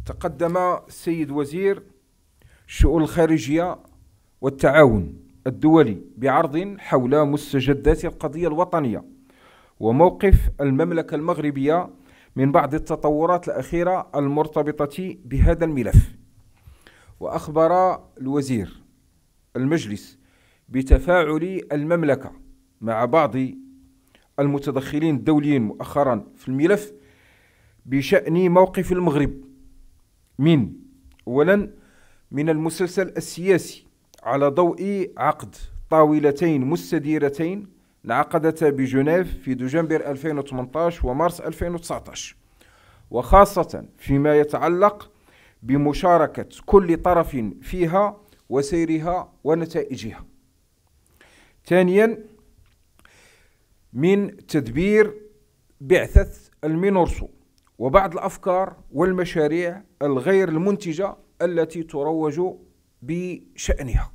تقدم السيد وزير الشؤون الخارجية والتعاون الدولي بعرض حول مستجدات القضية الوطنية وموقف المملكة المغربية من بعض التطورات الأخيرة المرتبطة بهذا الملف. وأخبر الوزير المجلس بتفاعل المملكة مع بعض المتدخلين الدوليين مؤخرا في الملف بشأن موقف المغرب أولا من المسلسل السياسي على ضوء عقد طاولتين مستديرتين انعقدتا بجنيف في دجنبر 2018 ومارس 2019، وخاصة فيما يتعلق بمشاركة كل طرف فيها وسيرها ونتائجها. ثانيا من تدبير بعثة المينورسو وبعض الأفكار والمشاريع الغير المنتجة التي تروج بشأنها.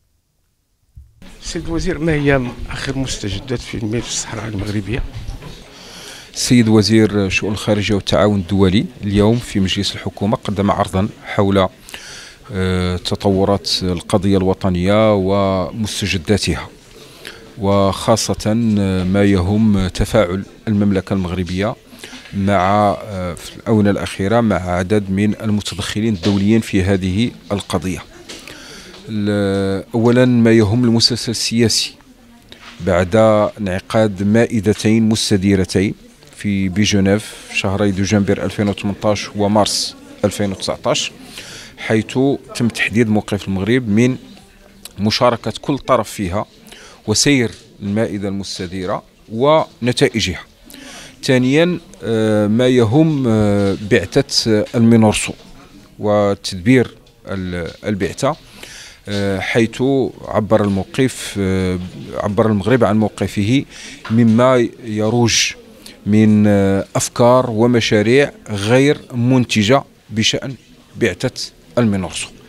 سيد الوزير، ما هي آخر مستجدات في ملف الصحراء المغربية؟ السيد وزير الشؤون الخارجية والتعاون الدولي اليوم في مجلس الحكومة قدم عرضا حول تطورات القضية الوطنية ومستجداتها، وخاصة ما يهم تفاعل المملكة المغربية مع في الآونة الأخيرة مع عدد من المتدخلين الدوليين في هذه القضية. أولا ما يهم المسلسل السياسي بعد انعقاد مائدتين مستديرتين في بجنيف شهري دجنبر 2018 ومارس 2019، حيث تم تحديد موقف المغرب من مشاركة كل طرف فيها وسير المائدة المستديرة ونتائجها. ثانيا ما يهم بعثة المينورسو وتدبير البعثة، حيث عبر المغرب عن موقفه مما يروج من أفكار ومشاريع غير منتجة بشأن بعثة المينورسو.